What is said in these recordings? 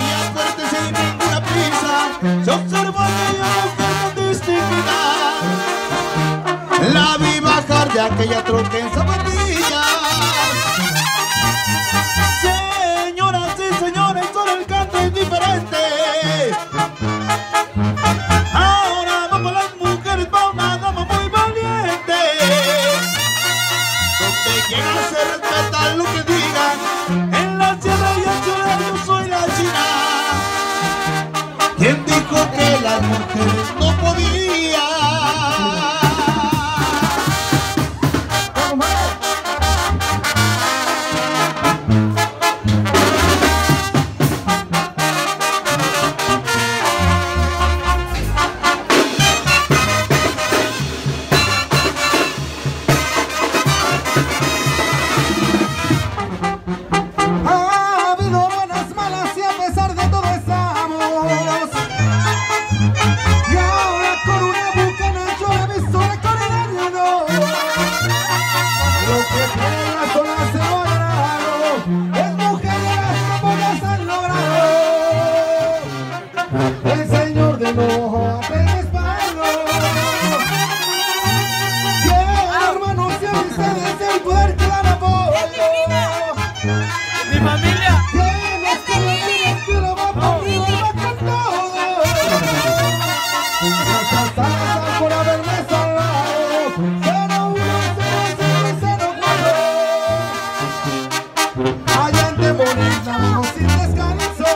y acuérdese sin ninguna prisa. Se observó aquella mujer tan distinguida. La vi bajar de aquella troca en zapatillas. Señoras y señores, solo el canto es diferente. Ahora vamos las mujeres pa' una dama muy valiente. Donde llega se respeta lo que digan. En la sierra y anchura yo soy la china. ¿Quién dijo que las mujeres no podían? El señor de enojo apenas paró. Yeah, hermanos y amistades, el poder que dan apoyo. ¡Mi familia! ¡Es de Lili! ¡Va por Lili! ¡Va con todo! Gracias por haberme salvado. 010004. Allá en Temorís navegamos sin descanso.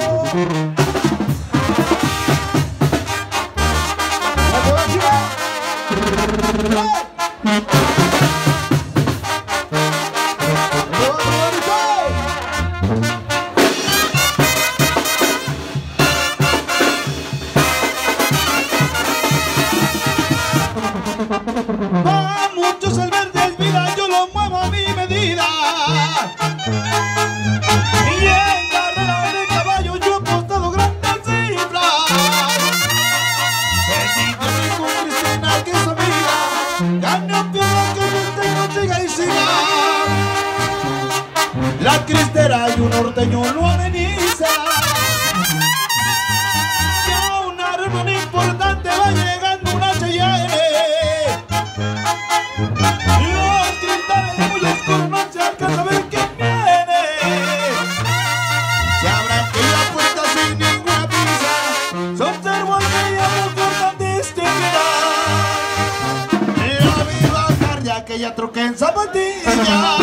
Pa' muchos el verde es vida, yo lo muevo a mi medida. Y en carrera de caballo yo he apostado grandes cifras. Seguí con Cristina, que es amiga. Gane un piedra que el no llega y siga. La cristera y un norteño lo ameniza. Ya una reunión importante va llegando una Cheyenne. Los cristales muy oscuros no se alcanza a ver quién viene. Se abra aquella puerta sin ninguna prisa. Se observó aquella mujer tan distinguida. La vi bajar de aquella troca en zapatillas.